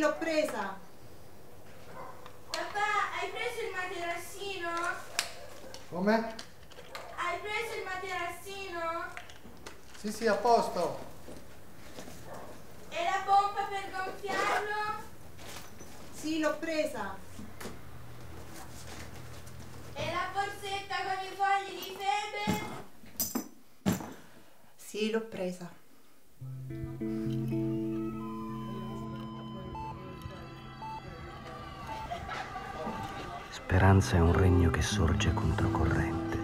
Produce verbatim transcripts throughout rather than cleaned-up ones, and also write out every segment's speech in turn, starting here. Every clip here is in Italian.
l'ho presa. Papà, hai preso il materassino? Come? Hai preso il materassino? Sì, sì, a posto. E la pompa per gonfiarlo? Sì, l'ho presa. E la borsetta con i fogli di febe? Sì, l'ho presa. Speranza è un regno che sorge controcorrente.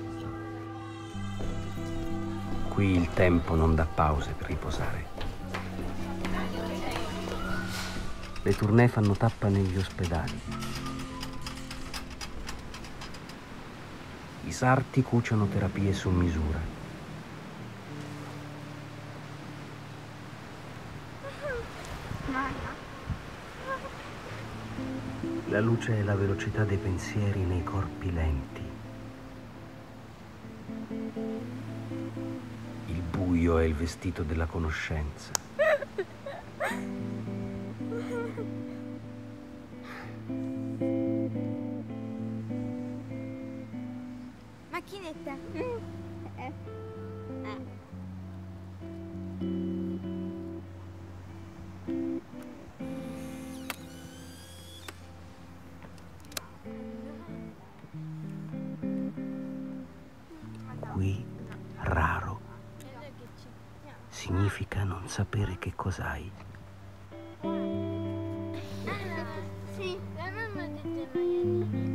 Qui il tempo non dà pause per riposare. Le tournée fanno tappa negli ospedali. I sarti cuciono terapie su misura. La luce è la velocità dei pensieri nei corpi lenti. Il buio è il vestito della conoscenza. Macchinetta. Eh. Eh. Qui raro significa non sapere che cos'hai. Ah, sì, la mamma ha detto maialini.